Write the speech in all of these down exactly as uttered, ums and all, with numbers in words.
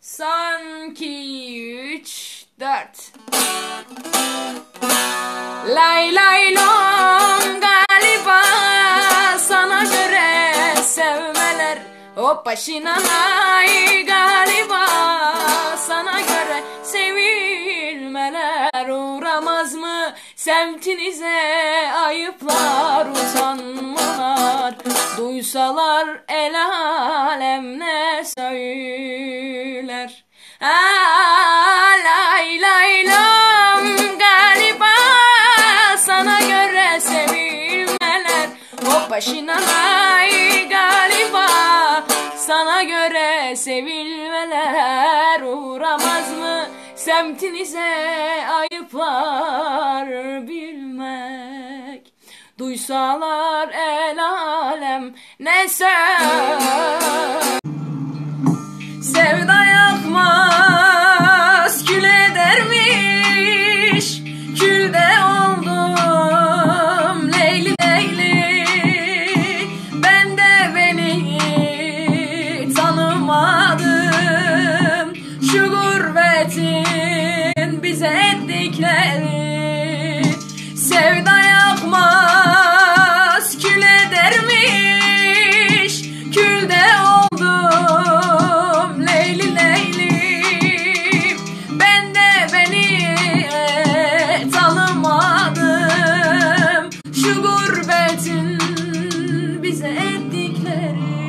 Sanki üç, dört. Lay lay lom, galiba sana göre sevmeler. Hoppa şinanay, galiba sana göre sevilmeler. Uğramaz mı semtinize ayıplar, utanmalar? Duysalar el alem ne söyler? Aa, lay lay lom, galiba sana göre sevilmeler. Hoppa şinanay, galiba sana göre sevilmeler. Uğramaz mı semtinize ayıplar bilmek? Duysalar el alem ne söyler? Sevda yakmaz, kül edermiş. Külde oldum leyli leyli. Ben de beni tanımadım. Şu gurbetin bize ettikleri. Sevda yakmaz, kül edermiş. Külde oldum leyli leyli. Ben de beni tanımadım. Şu gurbetin bize ettikleri.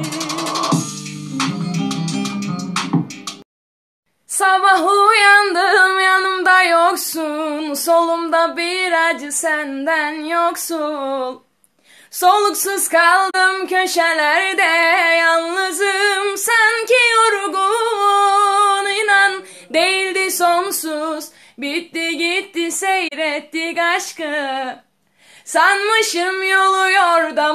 Sabah uyandım, yanımda yoksun. Solumda bir acı senden yoksul. Soluksuz kaldım köşelerde, yalnızım sanki yorgun. İnan değildi sonsuz, bitti gitti seyrettik aşkı. Sanmışım yolu yordan